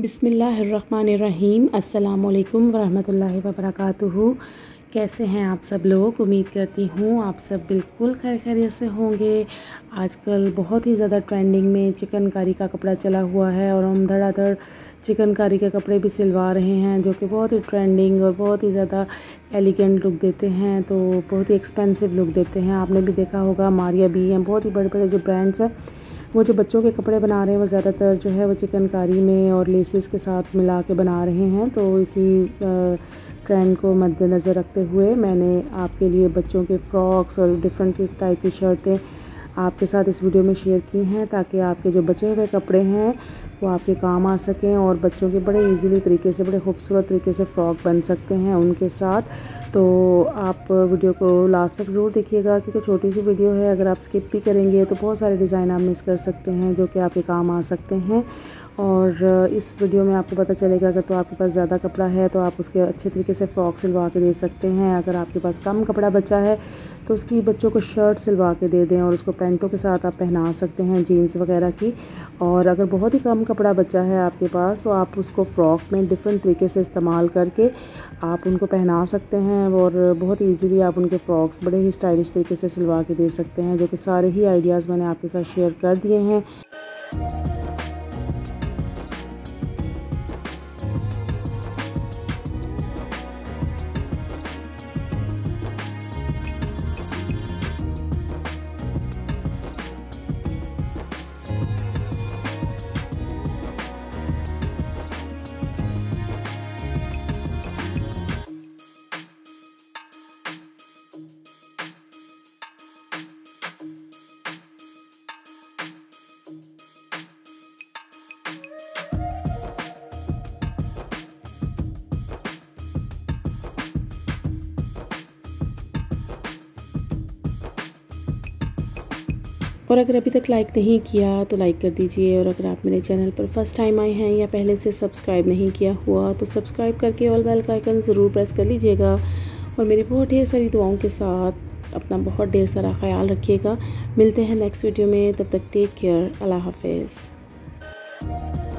बिस्मिल्लाहिर्रहमानिर्रहीम। अस्सलामुअलैकुम वरहमतुल्लाहि वबरकातुहू। कैसे हैं आप सब लोग? उम्मीद करती हूँ आप सब बिल्कुल खैरियत से होंगे। आजकल बहुत ही ज़्यादा ट्रेंडिंग में चिकनकारी का कपड़ा चला हुआ है और हम धड़ाधड़ चिकनकारी के कपड़े भी सिलवा रहे हैं, जो कि बहुत ही ट्रेंडिंग और बहुत ही ज़्यादा एलिगेंट लुक देते हैं, तो बहुत ही एक्सपेंसिव लुक देते हैं। आपने भी देखा होगा, मारिया भी हैं, बहुत ही बड़े बड़े जो ब्रांड्स हैं वो जो बच्चों के कपड़े बना रहे हैं वो ज़्यादातर जो है वो चिकनकारी में और लेसेस के साथ मिला के बना रहे हैं। तो इसी ट्रेंड को मद्देनज़र रखते हुए मैंने आपके लिए बच्चों के फ्रॉक्स और डिफरेंट टाइप की शर्टें आपके साथ इस वीडियो में शेयर की हैं, ताकि आपके जो बचे हुए कपड़े हैं वो आपके काम आ सकें और बच्चों के बड़े इजीली तरीके से, बड़े खूबसूरत तरीके से फ़्रॉक बन सकते हैं उनके साथ। तो आप वीडियो को लास्ट तक ज़रूर देखिएगा, क्योंकि छोटी सी वीडियो है, अगर आप स्किप भी करेंगे तो बहुत सारे डिज़ाइन आप मिस कर सकते हैं जो कि आपके काम आ सकते हैं। और इस वीडियो में आपको पता चलेगा, अगर तो आपके पास ज़्यादा कपड़ा है तो आप उसके अच्छे तरीके से फ़्रॉक सिलवा के दे सकते हैं। अगर आपके पास कम कपड़ा बचा है तो उसकी बच्चों को शर्ट सिलवा के दे दें और उसको पैंटों के साथ आप पहना सकते हैं, जीन्स वगैरह की। और अगर बहुत ही कम कपड़ा बचा है आपके पास तो आप उसको फ़्रॉक में डिफरेंट तरीके से इस्तेमाल करके आप उनको पहना सकते हैं और बहुत ईजीली आप उनके फ़्रॉक्स बड़े ही स्टाइलिश तरीके से सिलवा के दे सकते हैं, जो कि सारे ही आइडियाज़ मैंने आपके साथ शेयर कर दिए हैं। और अगर अभी तक लाइक नहीं किया तो लाइक कर दीजिए, और अगर आप मेरे चैनल पर फर्स्ट टाइम आए हैं या पहले से सब्सक्राइब नहीं किया हुआ तो सब्सक्राइब करके ऑल बेल का आइकन ज़रूर प्रेस कर लीजिएगा। और मेरी बहुत ढेर सारी दुआओं के साथ अपना बहुत ढेर सारा ख्याल रखिएगा। मिलते हैं नेक्स्ट वीडियो में, तब तक टेक केयर, अल्लाह हाफिज़।